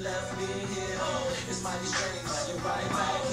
left me here. It's mighty strange, you're right back.